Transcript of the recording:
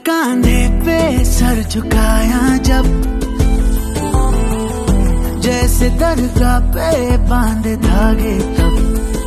कांधे पे सर झुकाया जब, जैसे दरगाह पे बांधे धागे तब